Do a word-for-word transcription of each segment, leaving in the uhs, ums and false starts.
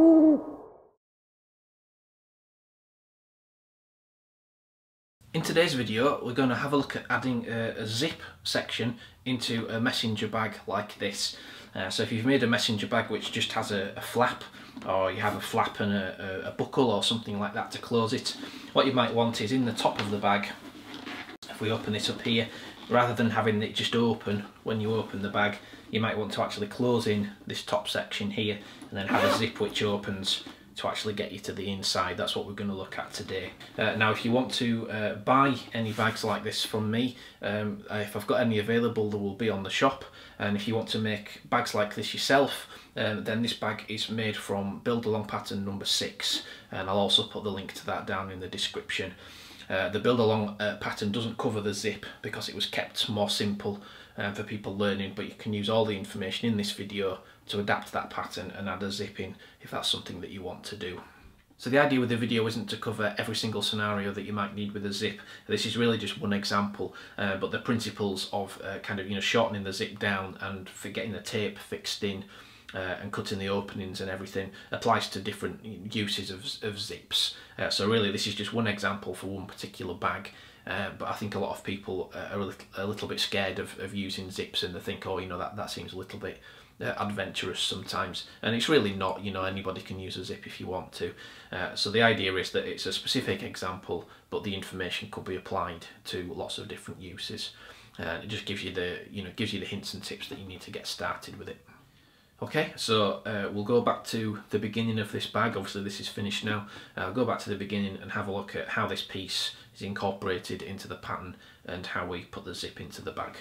In today's video, we're going to have a look at adding a, a zip section into a messenger bag like this. Uh, so if you've made a messenger bag which just has a, a flap, or you have a flap and a, a, a buckle or something like that to close it, what you might want is in the top of the bag, if we open this up here, rather than having it just open when you open the bag, you might want to actually close in this top section here and then have a zip which opens to actually get you to the inside. That's what we're going to look at today. Uh, now if you want to uh, buy any bags like this from me, um, if I've got any available, they will be on the shop, and if you want to make bags like this yourself, uh, then this bag is made from build along pattern number six, and I'll also put the link to that down in the description. Uh, the build along uh, pattern doesn't cover the zip because it was kept more simple uh, for people learning, but you can use all the information in this video to adapt that pattern and add a zip in if that's something that you want to do. So the idea with the video isn't to cover every single scenario that you might need with a zip. This is really just one example, uh, but the principles of uh, kind of you know shortening the zip down and for getting the tape fixed in uh, and cutting the openings and everything applies to different uses of, of zips. Uh, so really this is just one example for one particular bag. Uh, but I think a lot of people uh, are a little, a little bit scared of, of using zips, and they think, oh, you know, that, that seems a little bit uh, adventurous sometimes. And it's really not, you know, anybody can use a zip if you want to. Uh, so the idea is that it's a specific example, but the information could be applied to lots of different uses. Uh, it just gives you the, you know, gives you the hints and tips that you need to get started with it. Okay, so uh, we'll go back to the beginning of this bag. Obviously this is finished now. I'll uh, go back to the beginning and have a look at how this piece is incorporated into the pattern and how we put the zip into the bag.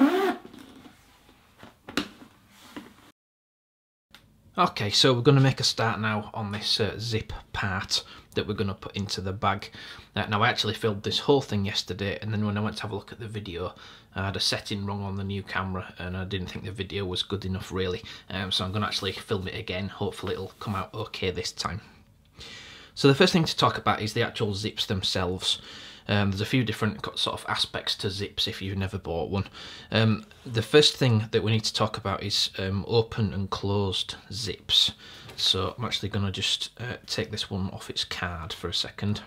Okay, so we're going to make a start now on this uh, zip part that we're going to put into the bag. Uh, now I actually filmed this whole thing yesterday, and then when I went to have a look at the video, I had a setting wrong on the new camera and I didn't think the video was good enough really. Um, so I'm going to actually film it again. Hopefully it'll come out okay this time. So the first thing to talk about is the actual zips themselves. Um, there's a few different sort of aspects to zips if you've never bought one. Um, the first thing that we need to talk about is um, open and closed zips. So I'm actually going to just uh, take this one off its card for a second.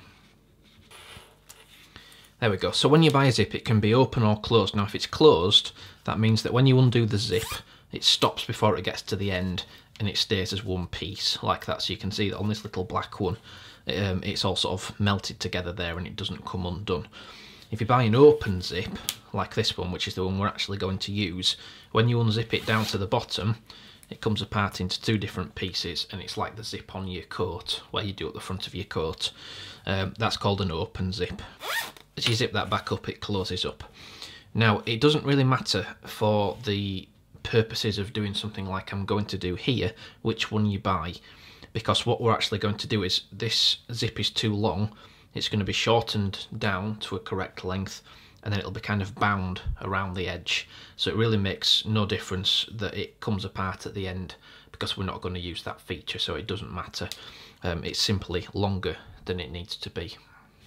There we go. So when you buy a zip, it can be open or closed. Now if it's closed, that means that when you undo the zip, it stops before it gets to the end and it stays as one piece like that. So you can see that on this little black one, um, it's all sort of melted together there and it doesn't come undone. If you buy an open zip, like this one, which is the one we're actually going to use, when you unzip it down to the bottom, it comes apart into two different pieces, and it's like the zip on your coat, where you do at the front of your coat. Um, that's called an open zip. As you zip that back up, it closes up. Now, it doesn't really matter for the purposes of doing something like I'm going to do here, which one you buy, because what we're actually going to do is, this zip is too long, it's going to be shortened down to a correct length, and then it'll be kind of bound around the edge. So it really makes no difference that it comes apart at the end, because we're not going to use that feature, so it doesn't matter. Um, it's simply longer than it needs to be.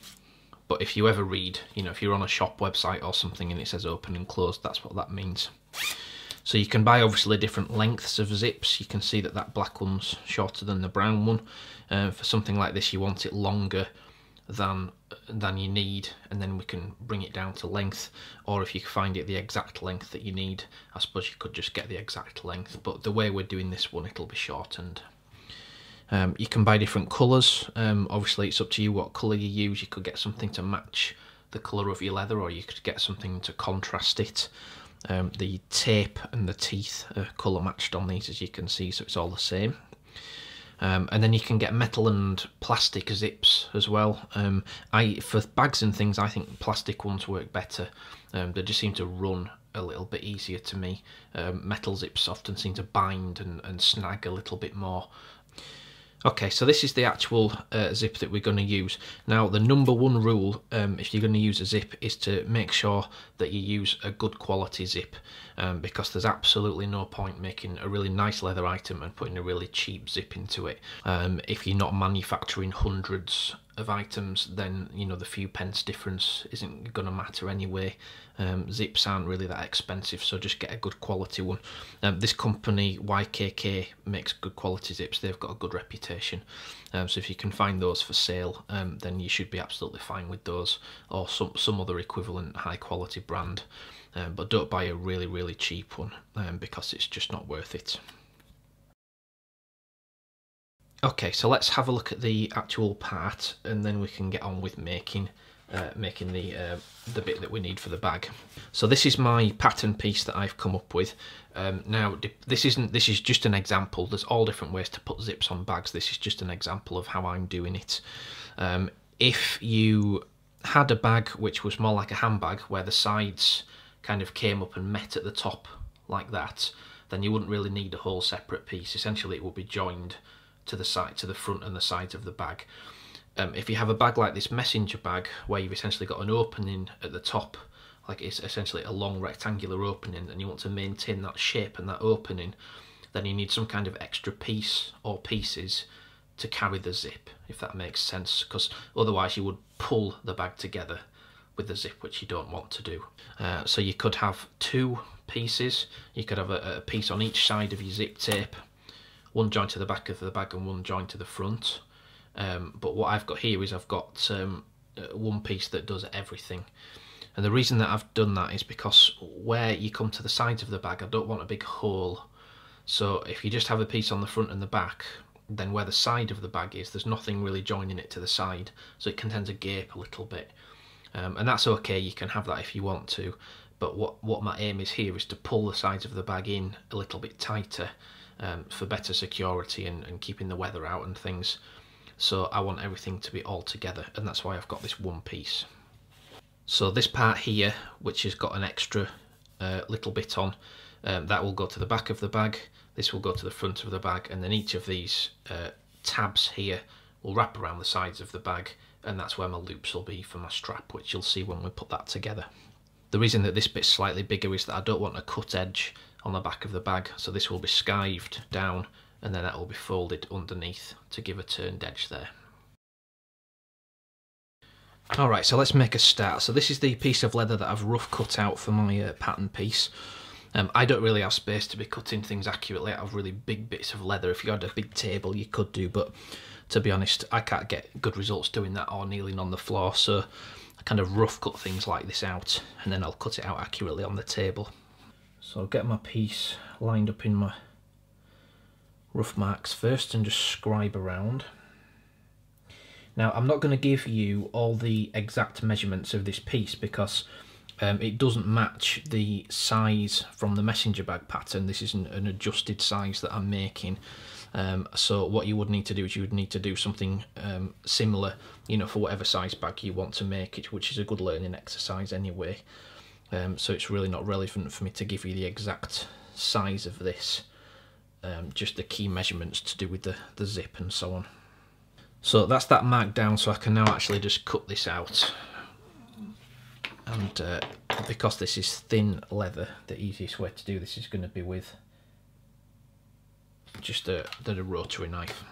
But if you ever read, you know, if you're on a shop website or something and it says open and closed, that's what that means. So you can buy obviously different lengths of zips. You can see that that black one's shorter than the brown one. Uh, for something like this, you want it longer than than you need, and then we can bring it down to length. Or if you find it the exact length that you need, I suppose you could just get the exact length. But the way we're doing this one, it'll be shortened. Um, you can buy different colours. Um, obviously it's up to you what colour you use. You could get something to match the colour of your leather, or you could get something to contrast it. Um, the tape and the teeth are colour matched on these, as you can see, so it's all the same. Um, and then you can get metal and plastic zips as well. Um, I for bags and things, I think plastic ones work better. Um, they just seem to run a little bit easier to me. Um, metal zips often seem to bind and, and snag a little bit more. Okay, so this is the actual uh, zip that we're going to use. Now, the number one rule, um, if you're going to use a zip, is to make sure that you use a good quality zip, um, because there's absolutely no point making a really nice leather item and putting a really cheap zip into it um, if you're not manufacturing hundreds of items, then you know the few pence difference isn't going to matter anyway. Um, zips aren't really that expensive, so just get a good quality one. Um, this company Y K K makes good quality zips. They've got a good reputation, um, so if you can find those for sale, um, then you should be absolutely fine with those, or some some other equivalent high quality brand. Um, but don't buy a really really cheap one, um, because it's just not worth it. Okay, so let's have a look at the actual part, and then we can get on with making uh, making the uh, the bit that we need for the bag. So this is my pattern piece that I've come up with. Um, now this isn't this is just an example. There's all different ways to put zips on bags. This is just an example of how I'm doing it. Um, if you had a bag which was more like a handbag, where the sides kind of came up and met at the top like that, then you wouldn't really need a whole separate piece. Essentially it would be joined to the side, to the front and the sides of the bag. Um, if you have a bag like this messenger bag, where you've essentially got an opening at the top, like it's essentially a long rectangular opening, and you want to maintain that shape and that opening, then you need some kind of extra piece or pieces to carry the zip, if that makes sense, because otherwise you would pull the bag together with the zip, which you don't want to do. Uh, so you could have two pieces. You could have a, a piece on each side of your zip tape, one joined to the back of the bag and one joined to the front. Um, but what I've got here is I've got um, one piece that does everything. And the reason that I've done that is because where you come to the sides of the bag, I don't want a big hole. So if you just have a piece on the front and the back, then where the side of the bag is, there's nothing really joining it to the side, so it can tend to gape a little bit. Um, and that's okay, you can have that if you want to. But what, what my aim is here is to pull the sides of the bag in a little bit tighter, Um, for better security and, and keeping the weather out and things. So I want everything to be all together, and that's why I've got this one piece. So this part here, which has got an extra uh, little bit on, um, that will go to the back of the bag, this will go to the front of the bag, and then each of these uh, tabs here will wrap around the sides of the bag, and that's where my loops will be for my strap, which you'll see when we put that together. The reason that this bit's slightly bigger is that I don't want a cut edge on the back of the bag, so this will be skived down and then that will be folded underneath to give a turned edge there. Alright, so let's make a start. So this is the piece of leather that I've rough cut out for my uh, pattern piece. Um, I don't really have space to be cutting things accurately out of really big bits of leather. If you had a big table you could do, but to be honest I can't get good results doing that or kneeling on the floor, so I kind of rough cut things like this out and then I'll cut it out accurately on the table. So I'll get my piece lined up in my rough marks first and just scribe around. Now I'm not going to give you all the exact measurements of this piece because um, it doesn't match the size from the messenger bag pattern. This is an, an adjusted size that I'm making. Um, so what you would need to do is you would need to do something um, similar, you know, for whatever size bag you want to make it, which is a good learning exercise anyway. Um, so it's really not relevant for me to give you the exact size of this, um, just the key measurements to do with the, the zip and so on. So that's that marked down, so I can now actually just cut this out. And uh, because this is thin leather, the easiest way to do this is going to be with just a, a rotary knife.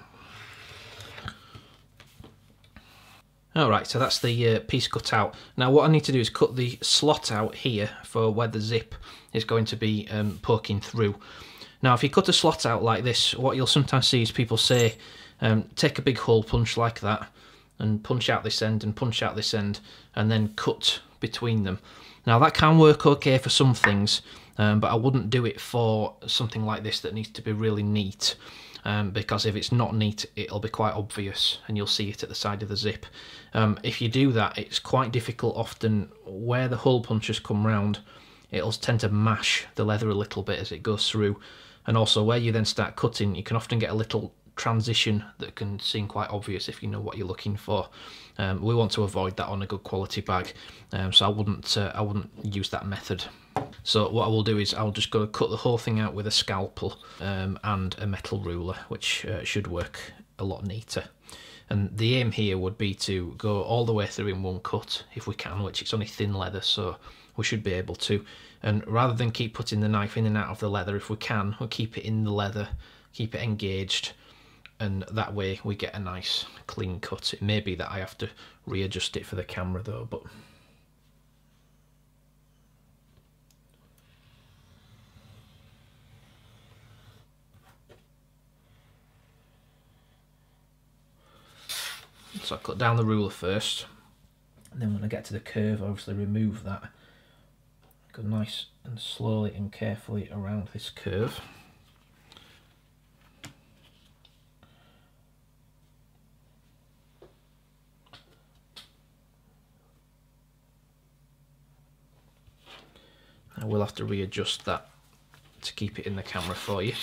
Alright, so that's the uh, piece cut out. Now what I need to do is cut the slot out here for where the zip is going to be um, poking through. Now if you cut a slot out like this, what you'll sometimes see is people say, um, take a big hole punch like that, and punch out this end and punch out this end, and then cut between them. Now that can work okay for some things, um, but I wouldn't do it for something like this that needs to be really neat. Um, because if it's not neat it'll be quite obvious and you'll see it at the side of the zip. Um, if you do that it's quite difficult often where the hole punches come round, it'll tend to mash the leather a little bit as it goes through, and also where you then start cutting you can often get a little transition that can seem quite obvious if you know what you're looking for. Um, we want to avoid that on a good quality bag, um, so I wouldn't, uh, I wouldn't use that method. So what I will do is I'll just go cut the whole thing out with a scalpel um, and a metal ruler, which uh, should work a lot neater. And the aim here would be to go all the way through in one cut if we can, which it's only thin leather so we should be able to. And rather than keep putting the knife in and out of the leather, if we can, we'll keep it in the leather, keep it engaged, and that way we get a nice clean cut. It may be that I have to readjust it for the camera though, but so I cut down the ruler first, and then when I get to the curve, obviously remove that. Go nice and slowly and carefully around this curve. I will have to readjust that to keep it in the camera for you.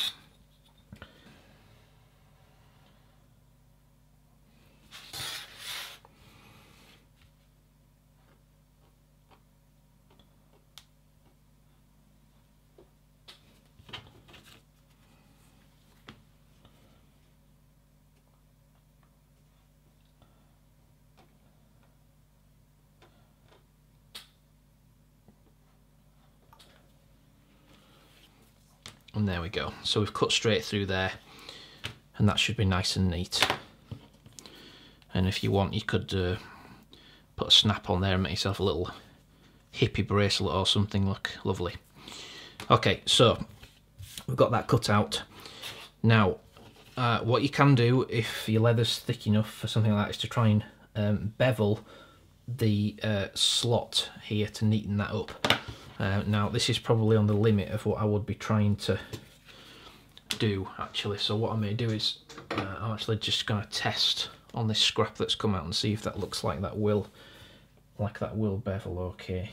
And there we go. So we've cut straight through there, and that should be nice and neat. And if you want, you could uh, put a snap on there and make yourself a little hippie bracelet or something. Look lovely. Okay, so we've got that cut out. Now, uh, what you can do if your leather's thick enough for something like that is to try and um, bevel the uh, slot here to neaten that up. Uh, now this is probably on the limit of what I would be trying to do actually, so what I may do is uh, I'm actually just going to test on this scrap that's come out and see if that looks like that will like that will bevel okay.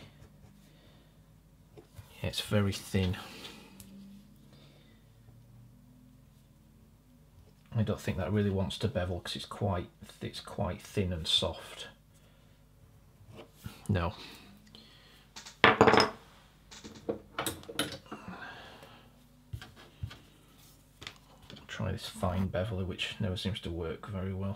Yeah, it's very thin. I don't think that really wants to bevel because it's quite it's quite thin and soft. No. Try this fine beveler, which never seems to work very well.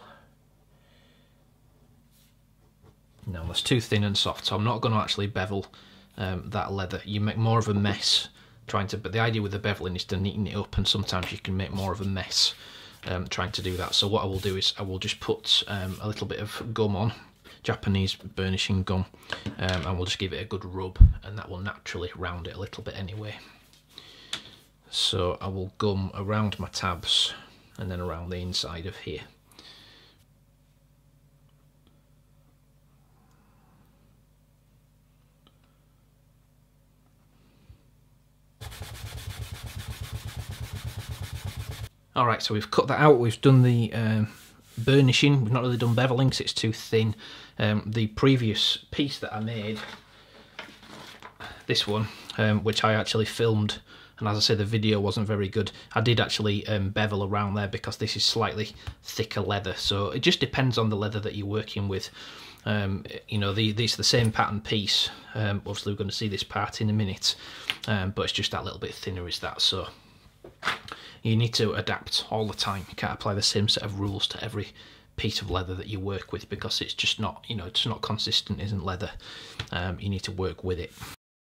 No, that's too thin and soft, so I'm not going to actually bevel um, that leather. You make more of a mess trying to, but the idea with the beveling is to neaten it up, and sometimes you can make more of a mess um, trying to do that. So what I will do is I will just put um, a little bit of gum on, Japanese burnishing gum, um, and we'll just give it a good rub, and that will naturally round it a little bit anyway. So I will gum around my tabs and then around the inside of here. Alright, so we've cut that out, we've done the um, burnishing, we've not really done beveling because it's too thin. Um, the previous piece that I made, this one, um, which I actually filmed, and as I said, the video wasn't very good. I did actually um, bevel around there because this is slightly thicker leather, so it just depends on the leather that you're working with. Um, you know, the, these are the same pattern piece. Um, obviously, we're going to see this part in a minute, um, but it's just that little bit thinner is that. So you need to adapt all the time. You can't apply the same set of rules to every piece of leather that you work with because it's just not, you know, it's not consistent, isn't leather. Um, you need to work with it.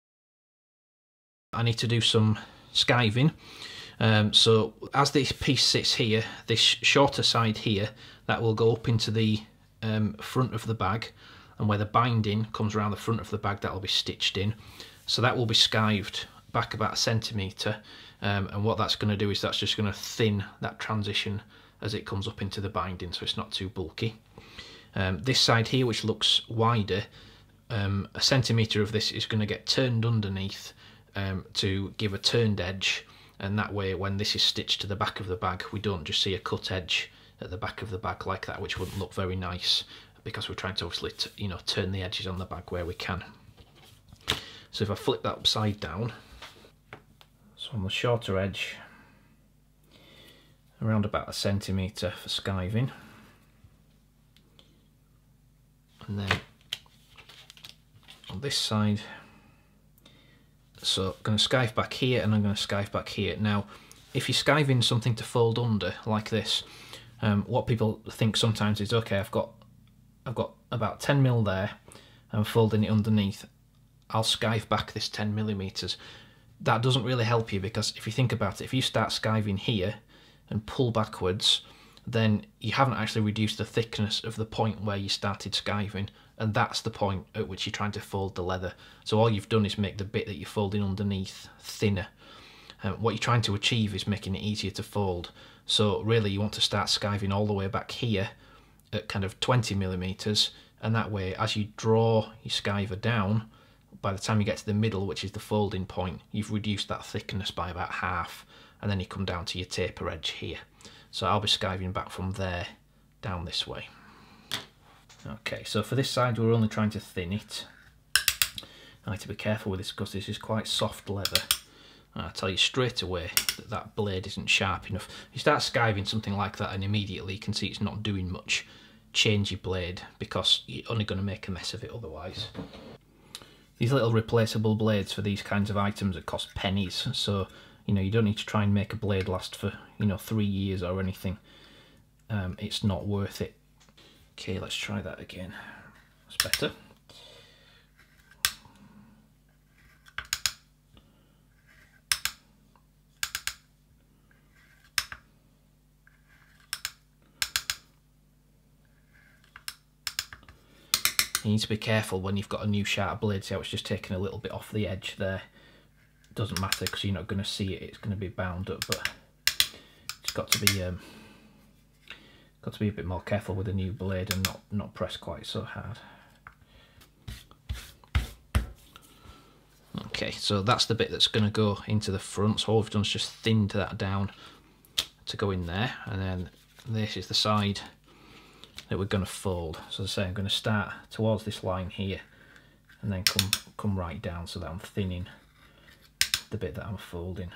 I need to do some skiving. Um, so as this piece sits here, this shorter side here, that will go up into the um, front of the bag, and where the binding comes around the front of the bag, that will be stitched in. So that will be skived back about a centimetre, um, and what that's going to do is that's just going to thin that transition as it comes up into the binding, so it's not too bulky. Um, this side here, which looks wider, um, a centimetre of this is going to get turned underneath Um, to give a turned edge, and that way when this is stitched to the back of the bag we don't just see a cut edge at the back of the bag like that, which wouldn't look very nice because we're trying to obviously t you know turn the edges on the bag where we can. So if I flip that upside down, so on the shorter edge around about a centimetre for skiving, and then on this side, so I'm going to skive back here and I'm going to skive back here. Now if you're skiving something to fold under like this, um, what people think sometimes is, okay, I've got I've got about ten mil there, I'm folding it underneath, I'll skive back this ten millimeters. That doesn't really help you, because if you think about it, if you start skiving here and pull backwards, then you haven't actually reduced the thickness of the point where you started skiving, and that's the point at which you're trying to fold the leather. So all you've done is make the bit that you're folding underneath thinner. Uh, what you're trying to achieve is making it easier to fold. So really you want to start skiving all the way back here at kind of twenty millimeters, and that way as you draw your skiver down, by the time you get to the middle, which is the folding point, you've reduced that thickness by about half, and then you come down to your taper edge here. So I'll be skiving back from there down this way. Okay, so for this side we're only trying to thin it. I need to be careful with this because this is quite soft leather. And I'll tell you straight away that that blade isn't sharp enough. You start skiving something like that and immediately you can see it's not doing much. Change your blade, because you're only going to make a mess of it otherwise. These little replaceable blades for these kinds of items that cost pennies, so you know you don't need to try and make a blade last for you know three years or anything. Um, it's not worth it. Okay, let's try that again. That's better. You need to be careful when you've got a new sharp blade. See how it's just taking a little bit off the edge there. It doesn't matter because you're not going to see it. It's going to be bound up, but it's got to be um, got to be a bit more careful with a new blade and not not press quite so hard. Okay, so that's the bit that's going to go into the front. So all we've done is just thinned that down to go in there, and then this is the side that we're going to fold. So as I say, I'm going to start towards this line here and then come come right down so that I'm thinning the bit that I'm folding.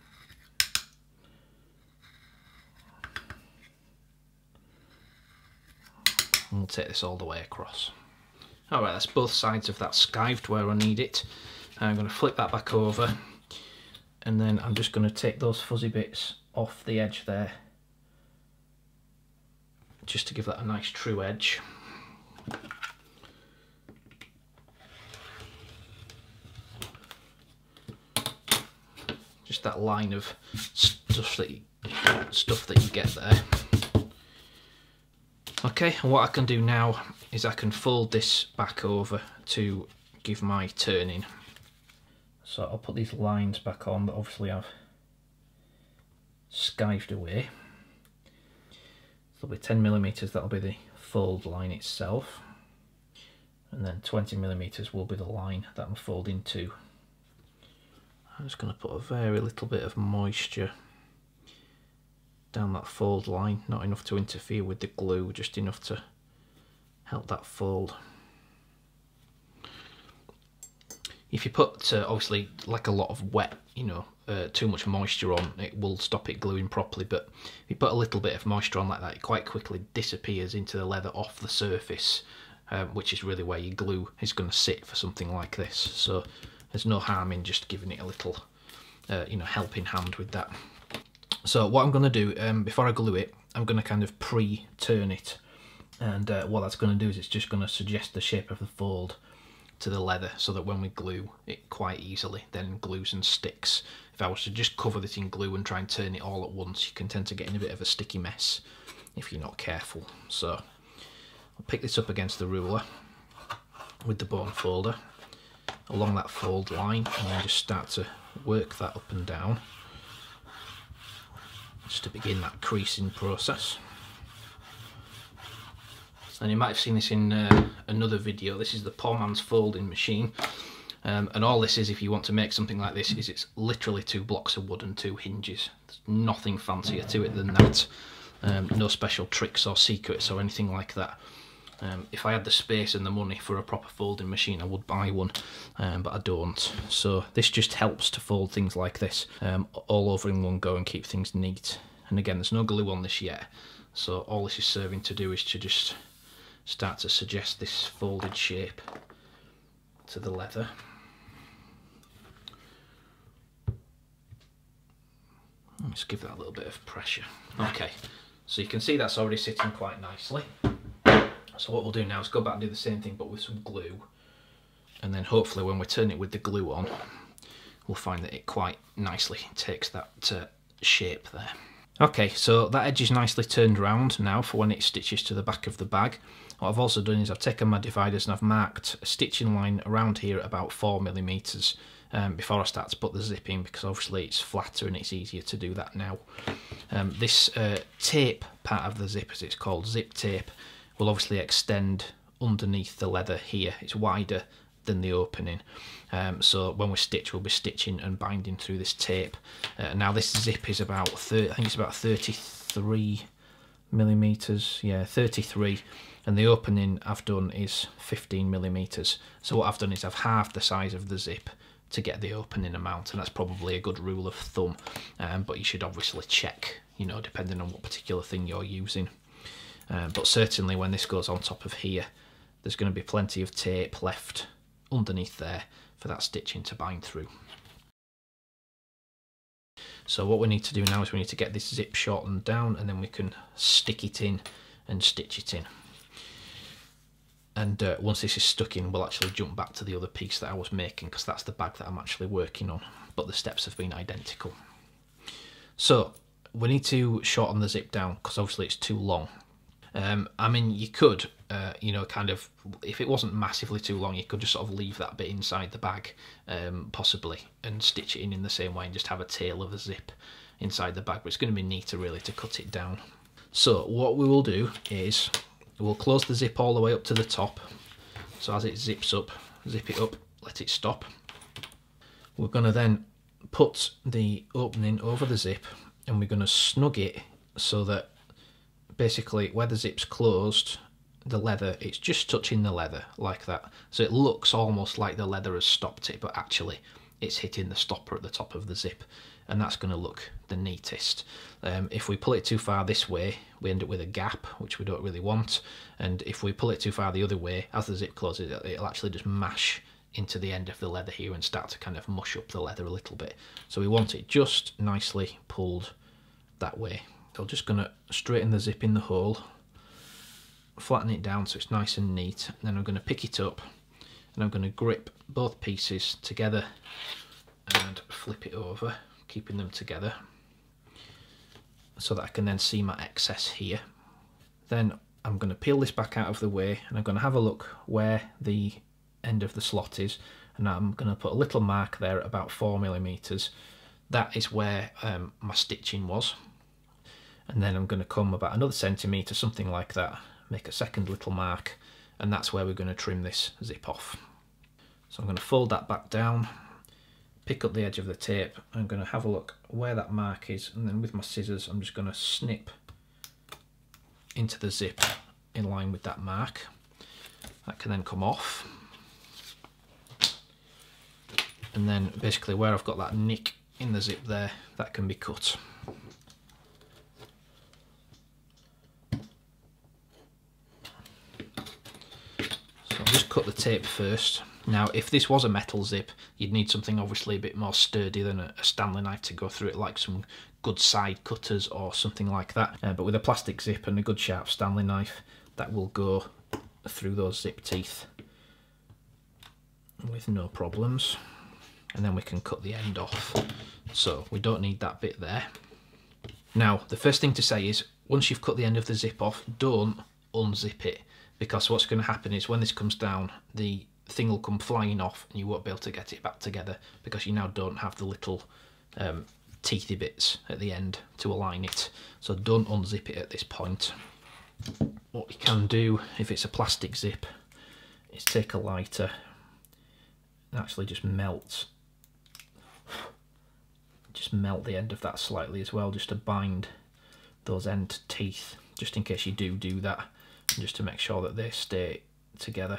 And we'll take this all the way across. Alright, that's both sides of that skived where I need it. I'm going to flip that back over, and then I'm just going to take those fuzzy bits off the edge there, just to give that a nice true edge. Just that line of stuff that you, stuff that you get there. Okay, and what I can do now is I can fold this back over to give my turning. So I'll put these lines back on that obviously I've skived away. There'll be ten millimeters, that'll be the fold line itself, and then twenty millimeters will be the line that I'm folding to. I'm just going to put a very little bit of moisture down that fold line, not enough to interfere with the glue, just enough to help that fold. If you put uh, obviously like a lot of wet, you know, uh, too much moisture on, it will stop it gluing properly, but if you put a little bit of moisture on like that, it quite quickly disappears into the leather off the surface, um, which is really where your glue is going to sit for something like this. So there's no harm in just giving it a little uh, you know, helping hand with that. So what I'm going to do, um, before I glue it, I'm going to kind of pre-turn it, and uh, what that's going to do is it's just going to suggest the shape of the fold to the leather, so that when we glue it quite easily then glues and sticks. If I was to just cover this in glue and try and turn it all at once, you can tend to get in a bit of a sticky mess if you're not careful. So I'll pick this up against the ruler with the bone folder along that fold line, and then just start to work that up and down just to begin that creasing process. And you might have seen this in uh, another video. This is the poor man's folding machine, um, and all this is, if you want to make something like this, is it's literally two blocks of wood and two hinges. There's nothing fancier to it than that. Um, no special tricks or secrets or anything like that. Um, if I had the space and the money for a proper folding machine, I would buy one, um, but I don't. So this just helps to fold things like this um, all over in one go and keep things neat. And again, there's no glue on this yet, so all this is serving to do is to just start to suggest this folded shape to the leather. Let's give that a little bit of pressure. Okay, so you can see that's already sitting quite nicely. So what we'll do now is go back and do the same thing but with some glue, and then hopefully when we turn it with the glue on, we'll find that it quite nicely takes that uh, shape there. Okay, so that edge is nicely turned round now for when it stitches to the back of the bag. What I've also done is I've taken my dividers and I've marked a stitching line around here at about four millimetres um, before I start to put the zip in, because obviously it's flatter and it's easier to do that now. Um, this uh, tape part of the zip, as it's called, zip tape, will obviously extend underneath the leather here. It's wider than the opening, um, so when we stitch, we'll be stitching and binding through this tape. Uh, now this zip is about thirty, I think it's about thirty-three millimeters, yeah, thirty-three, and the opening I've done is fifteen millimeters. So what I've done is I've halved the size of the zip to get the opening amount, and that's probably a good rule of thumb. Um, but you should obviously check, you know, depending on what particular thing you're using. Uh, but certainly when this goes on top of here, there's going to be plenty of tape left underneath there for that stitching to bind through. So what we need to do now is we need to get this zip shortened down, and then we can stick it in and stitch it in. And uh, once this is stuck in, we'll actually jump back to the other piece that I was making, because that's the bag that I'm actually working on, but the steps have been identical. So we need to shorten the zip down because obviously it's too long. Um, I mean, you could, uh, you know, kind of, if it wasn't massively too long, you could just sort of leave that bit inside the bag, um, possibly, and stitch it in in the same way and just have a tail of a zip inside the bag, but it's going to be neater really to cut it down. So what we will do is we'll close the zip all the way up to the top. So as it zips up, zip it up, let it stop. We're going to then put the opening over the zip, and we're going to snug it so that basically where the zip's closed, the leather, it's just touching the leather like that. So it looks almost like the leather has stopped it, but actually it's hitting the stopper at the top of the zip, and that's going to look the neatest. Um, if we pull it too far this way, we end up with a gap, which we don't really want. And if we pull it too far the other way, as the zip closes, it'll actually just mash into the end of the leather here and start to kind of mush up the leather a little bit. So we want it just nicely pulled that way. So I'm just going to straighten the zip in the hole, flatten it down so it's nice and neat, and then I'm going to pick it up and I'm going to grip both pieces together and flip it over, keeping them together so that I can then see my excess here. Then I'm going to peel this back out of the way, and I'm going to have a look where the end of the slot is, and I'm going to put a little mark there at about four millimeters. That is where um, my stitching was. And then I'm going to come about another centimetre, something like that, make a second little mark, and that's where we're going to trim this zip off. So I'm going to fold that back down, pick up the edge of the tape, I'm going to have a look where that mark is, and then with my scissors I'm just going to snip into the zip in line with that mark. That can then come off. And then basically where I've got that nick in the zip there, that can be cut. Just cut the tape first. Now if this was a metal zip, you'd need something obviously a bit more sturdy than a Stanley knife to go through it, like some good side cutters or something like that. Uh, but with a plastic zip and a good sharp Stanley knife, that will go through those zip teeth with no problems. And then we can cut the end off. So we don't need that bit there. Now the first thing to say is, once you've cut the end of the zip off, don't unzip it, because what's going to happen is when this comes down, the thing will come flying off and you won't be able to get it back together, because you now don't have the little um, teethy bits at the end to align it. So don't unzip it at this point. What you can do, if it's a plastic zip, is take a lighter and actually just melt just melt the end of that slightly as well, just to bind those end teeth, just in case you do do that, and just to make sure that they stay together.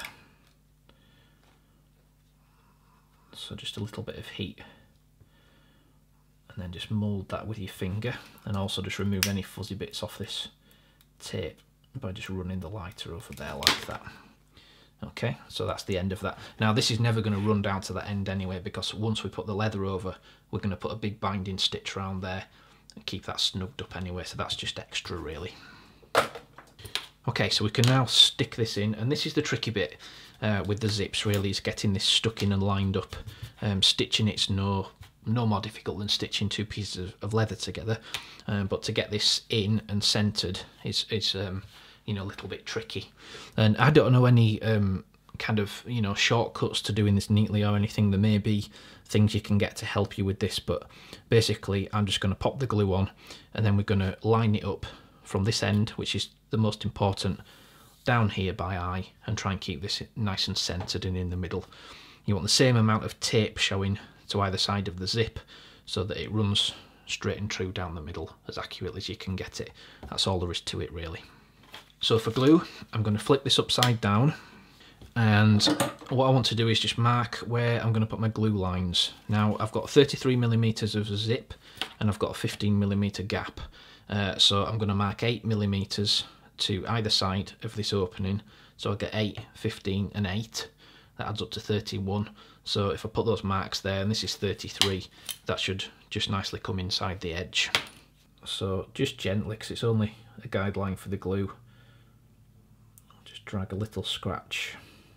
So just a little bit of heat, and then just mould that with your finger, and also just remove any fuzzy bits off this tape by just running the lighter over there like that. Okay, so that's the end of that. Now this is never going to run down to that end anyway, because once we put the leather over, we're going to put a big binding stitch around there and keep that snugged up anyway, so that's just extra really. Okay, so we can now stick this in, and this is the tricky bit uh, with the zips really, is getting this stuck in and lined up. Um, stitching it's no no more difficult than stitching two pieces of leather together, um, but to get this in and centered is, is um, you know, a little bit tricky. And I don't know any um, kind of, you know, shortcuts to doing this neatly or anything. There may be things you can get to help you with this, but basically I'm just going to pop the glue on, and then we're going to line it up from this end, which is the most important, down here by eye, and try and keep this nice and centered and in the middle. You want the same amount of tape showing to either side of the zip so that it runs straight and true down the middle as accurately as you can get it. That's all there is to it, really. So for glue, I'm going to flip this upside down, and what I want to do is just mark where I'm going to put my glue lines. Now I've got thirty-three millimeters of zip and I've got a fifteen millimeter gap, uh, so I'm going to mark eight millimeters to either side of this opening, so I'll get eight, fifteen and eight. That adds up to thirty-one. So if I put those marks there, and this is thirty-three, that should just nicely come inside the edge. So just gently, because it's only a guideline for the glue, I'll just drag a little scratch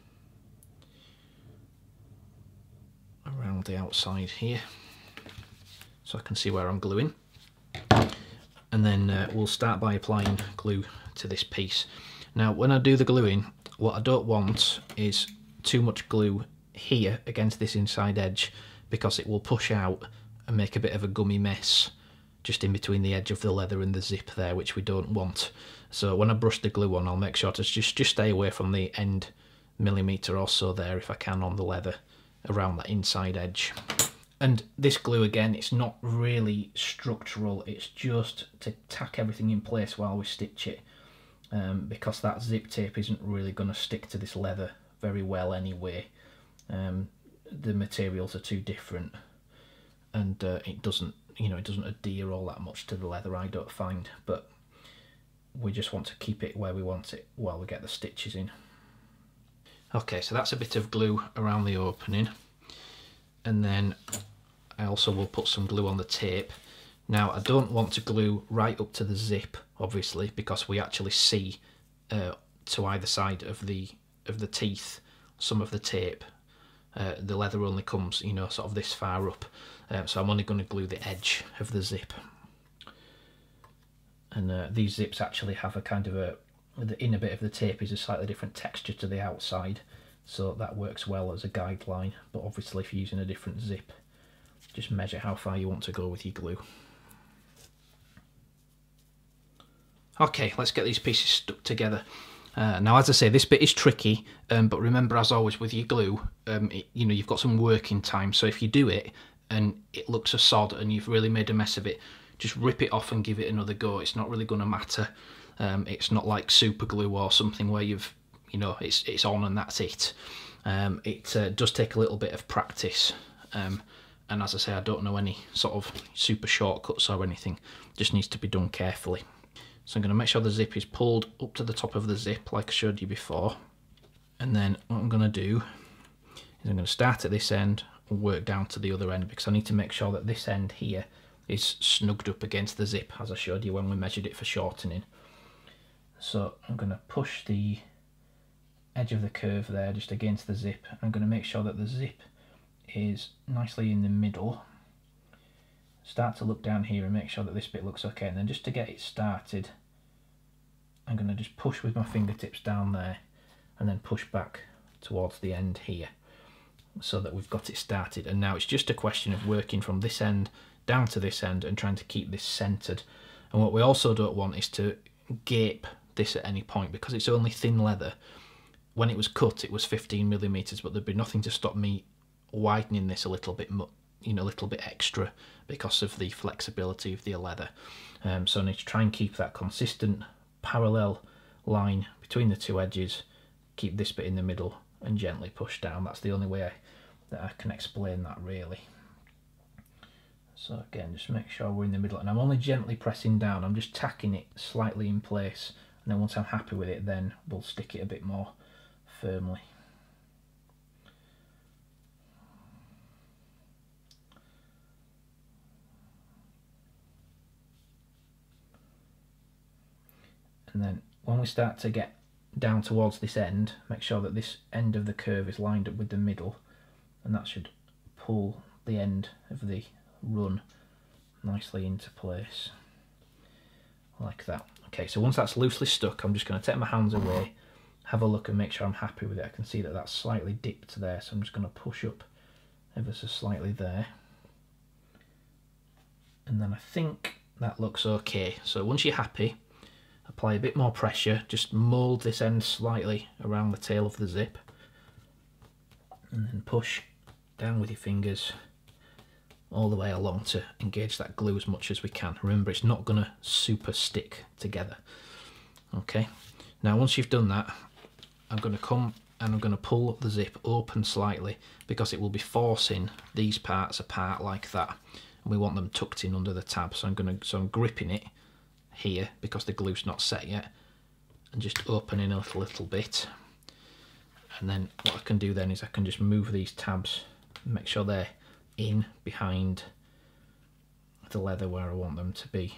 around the outside here so I can see where I'm gluing. And then uh, we'll start by applying glue to this piece. Now when I do the gluing, what I don't want is too much glue here against this inside edge, because it will push out and make a bit of a gummy mess just in between the edge of the leather and the zip there, which we don't want. So when I brush the glue on, I'll make sure to just, just stay away from the end millimetre or so there, if I can, on the leather around that inside edge. And this glue, again, it's not really structural, it's just to tack everything in place while we stitch it, um, because that zip tape isn't really going to stick to this leather very well anyway. Um, the materials are too different, and uh, it doesn't, you know, it doesn't adhere all that much to the leather, I don't find, but we just want to keep it where we want it while we get the stitches in. Okay, so that's a bit of glue around the opening, and then I also will put some glue on the tape. Now I don't want to glue right up to the zip, obviously, because we actually see uh, to either side of the of the teeth some of the tape. Uh, the leather only comes, you know, sort of this far up, um, so I'm only going to glue the edge of the zip. And uh, these zips actually have a kind of a, the inner bit of the tape is a slightly different texture to the outside, so that works well as a guideline. But obviously if you're using a different zip, just measure how far you want to go with your glue. Okay, let's get these pieces stuck together. Uh, now, as I say, this bit is tricky, um, but remember, as always with your glue, um, it, you know, you've got some working time. So if you do it and it looks a sod and you've really made a mess of it, just rip it off and give it another go. It's not really going to matter. Um, it's not like super glue or something where you've, you know, it's it's on and that's it. Um, it uh, does take a little bit of practice. Um, and as I say, I don't know any sort of super shortcuts or anything. Just needs to be done carefully. So I'm going to make sure the zip is pulled up to the top of the zip like I showed you before. And then what I'm going to do is I'm going to start at this end and work down to the other end, because I need to make sure that this end here is snugged up against the zip, as I showed you when we measured it for shortening. So I'm going to push the edge of the curve there just against the zip. I'm going to make sure that the zip is nicely in the middle. Start to look down here and make sure that this bit looks okay, and then just to get it started, I'm going to just push with my fingertips down there and then push back towards the end here so that we've got it started. And now it's just a question of working from this end down to this end and trying to keep this centered. And what we also don't want is to gape this at any point, because it's only thin leather. When it was cut, it was fifteen millimeters, but there'd be nothing to stop me widening this a little bit, you know, a little bit extra because of the flexibility of the leather. Um, so I need to try and keep that consistent parallel line between the two edges, keep this bit in the middle and gently push down. That's the only way I, that I can explain that, really. So again, just make sure we're in the middle, and I'm only gently pressing down. I'm just tacking it slightly in place, and then once I'm happy with it, then we'll stick it a bit more firmly. And then when we start to get down towards this end, make sure that this end of the curve is lined up with the middle, and that should pull the end of the run nicely into place, like that. Okay, so once that's loosely stuck, I'm just going to take my hands away, have a look and make sure I'm happy with it. I can see that that's slightly dipped there, so I'm just going to push up ever so slightly there. And then I think that looks okay. So once you're happy, apply a bit more pressure, just mould this end slightly around the tail of the zip, and then push down with your fingers all the way along to engage that glue as much as we can. Remember, it's not going to super stick together. Okay, now once you've done that, I'm going to come and I'm going to pull the zip open slightly because it will be forcing these parts apart like that. And we want them tucked in under the tab. So I'm going to, so I'm gripping it here because the glue's not set yet, and just opening a little, little bit. And then what I can do then is I can just move these tabs and make sure they're in behind the leather where I want them to be.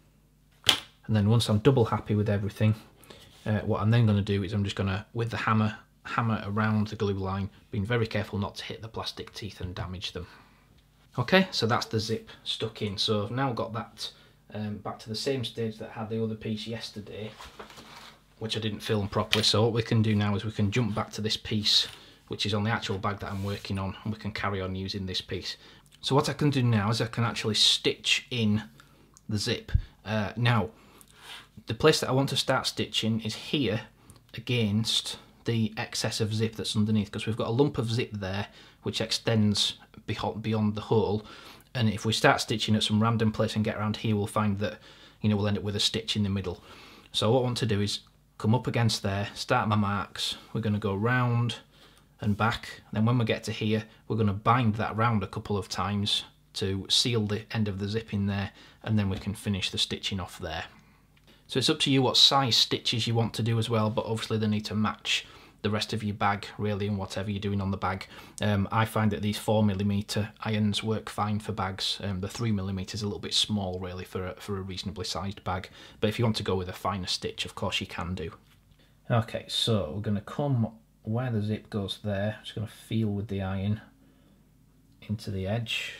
And then once I'm double happy with everything, uh, what I'm then going to do is I'm just going to, with the hammer, hammer around the glue line, being very careful not to hit the plastic teeth and damage them. Okay, so that's the zip stuck in. So I've now got that um, back to the same stage that I had the other piece yesterday, which I didn't film properly. So what we can do now is we can jump back to this piece, which is on the actual bag that I'm working on, and we can carry on using this piece. So what I can do now is I can actually stitch in the zip. Uh, now, the place that I want to start stitching is here against the excess of zip that's underneath, because we've got a lump of zip there which extends beyond the hole, and if we start stitching at some random place and get around here, we'll find that, you know, we'll end up with a stitch in the middle. So what I want to do is come up against there, start my marks, we're going to go round and back, then when we get to here we're going to bind that round a couple of times to seal the end of the zip in there, and then we can finish the stitching off there. So it's up to you what size stitches you want to do as well, but obviously they need to match the rest of your bag really, and whatever you're doing on the bag. Um, I find that these four millimeter irons work fine for bags. Um, the three millimeter is a little bit small really for a, for a reasonably sized bag, but if you want to go with a finer stitch, of course you can do. Okay, so we're going to come where the zip goes there, just going to feel with the iron into the edge.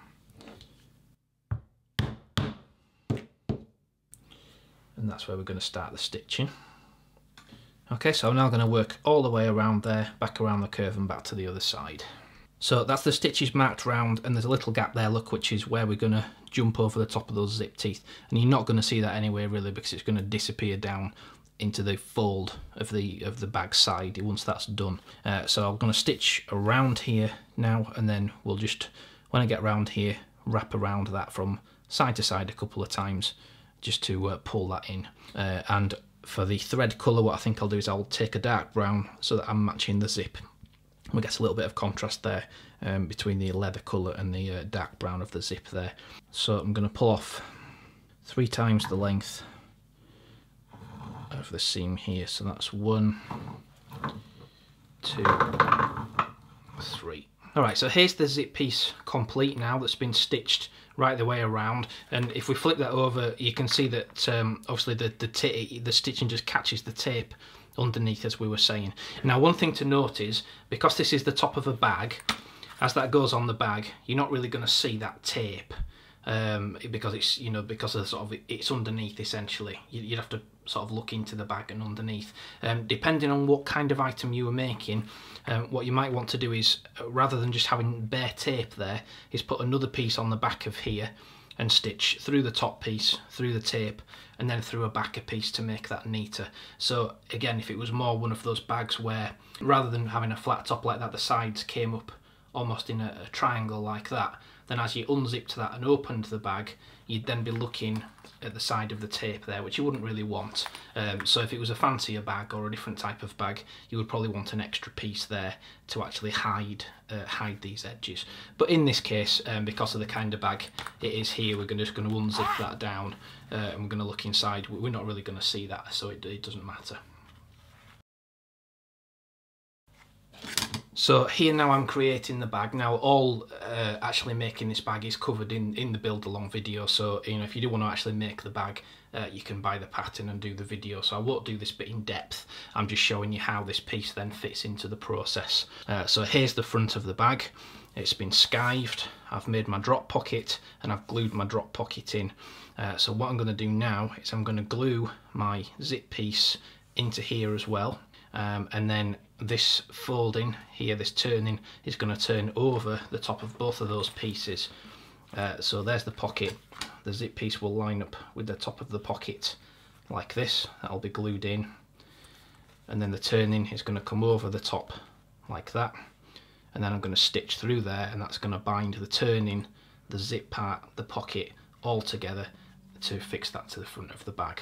And that's where we're going to start the stitching. Okay, so I'm now going to work all the way around there, back around the curve and back to the other side. So that's the stitches marked round, and there's a little gap there, look, which is where we're going to jump over the top of those zip teeth. And you're not going to see that anyway really, because it's going to disappear down into the fold of the of the bag side once that's done. Uh, so I'm going to stitch around here now, and then we'll just, when I get around here, wrap around that from side to side a couple of times just to uh, pull that in. Uh, and for the thread colour, what I think I'll do is I'll take a dark brown so that I'm matching the zip. We get a little bit of contrast there um, between the leather colour and the uh, dark brown of the zip there. So I'm going to pull off three times the length of the seam here. So that's one, two, three. Alright, so here's the zip piece complete now, that's been stitched right the way around, and if we flip that over you can see that um, obviously the, the, the stitching just catches the tape underneath, as we were saying. Now one thing to note is, because this is the top of a bag, as that goes on the bag you're not really going to see that tape um, because it's, you know, because of sort of it's underneath essentially. You'd have to sort of look into the bag and underneath. Um, depending on what kind of item you were making, um, what you might want to do is, uh, rather than just having bare tape there, is put another piece on the back of here and stitch through the top piece, through the tape, and then through a backer piece to make that neater. So again, if it was more one of those bags where rather than having a flat top like that, the sides came up almost in a, a triangle like that, then as you unzipped that and opened the bag, you'd then be looking at the side of the tape there, which you wouldn't really want. Um, so if it was a fancier bag or a different type of bag, you would probably want an extra piece there to actually hide uh, hide these edges. But in this case, um, because of the kind of bag it is here, we're gonna, just going to unzip that down uh, and we're going to look inside. We're not really going to see that, so it, it doesn't matter. So here now I'm creating the bag. Now all uh, actually making this bag is covered in, in the build along video, so you know, if you do want to actually make the bag, uh, you can buy the pattern and do the video. So I won't do this bit in depth, I'm just showing you how this piece then fits into the process. Uh, so here's the front of the bag. It's been skived, I've made my drop pocket, and I've glued my drop pocket in. Uh, so what I'm going to do now is I'm going to glue my zip piece into here as well, um, and then this folding here, this turning, is going to turn over the top of both of those pieces. Uh, so there's the pocket. The zip piece will line up with the top of the pocket like this. That'll be glued in, and then the turning is going to come over the top like that, and then I'm going to stitch through there, and that's going to bind the turning, the zip part, the pocket all together to fix that to the front of the bag.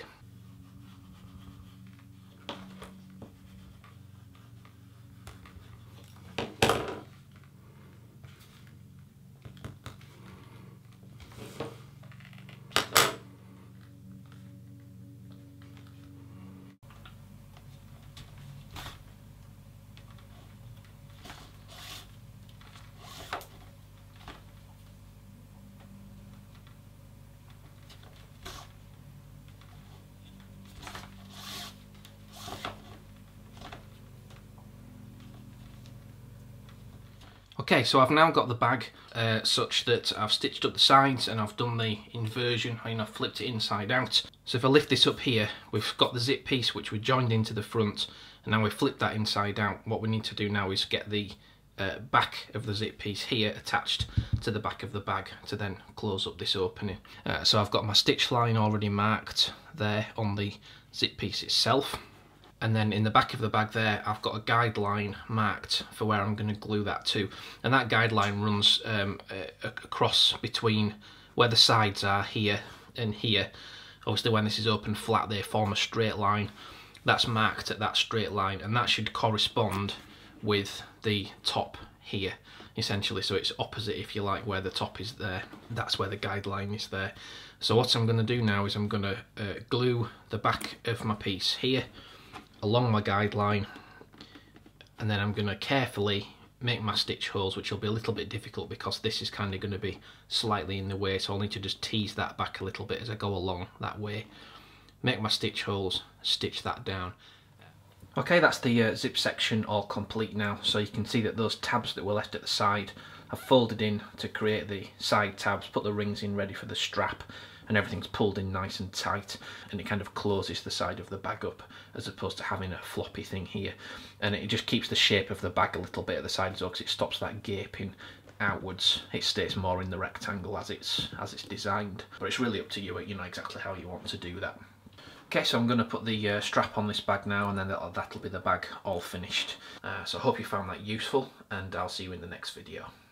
Okay, so I've now got the bag uh, such that I've stitched up the sides and I've done the inversion, and I've flipped it inside out. So if I lift this up here, we've got the zip piece which we joined into the front, and now we've flipped that inside out. What we need to do now is get the uh, back of the zip piece here attached to the back of the bag to then close up this opening. Uh, so I've got my stitch line already marked there on the zip piece itself. And then in the back of the bag there, I've got a guideline marked for where I'm going to glue that to. And that guideline runs um, uh, across between where the sides are here and here. Obviously when this is open flat, they form a straight line. That's marked at that straight line, and that should correspond with the top here, essentially. So it's opposite, if you like, where the top is there. That's where the guideline is there. So what I'm going to do now is I'm going to uh, glue the back of my piece here along my guideline, and then I'm going to carefully make my stitch holes, which will be a little bit difficult because this is kind of going to be slightly in the way, so I'll need to just tease that back a little bit as I go along that way. Make my stitch holes, stitch that down. Okay, that's the uh, zip section all complete now, so you can see that those tabs that were left at the side I've folded in to create the side tabs, put the rings in ready for the strap, and everything's pulled in nice and tight, and it kind of closes the side of the bag up as opposed to having a floppy thing here. And it just keeps the shape of the bag a little bit at the side as well, because it stops that gaping outwards. It stays more in the rectangle as it's as it's designed, but it's really up to you. You know exactly how you want to do that. Okay, so I'm going to put the uh, strap on this bag now, and then that'll, that'll be the bag all finished. Uh, so I hope you found that useful, and I'll see you in the next video.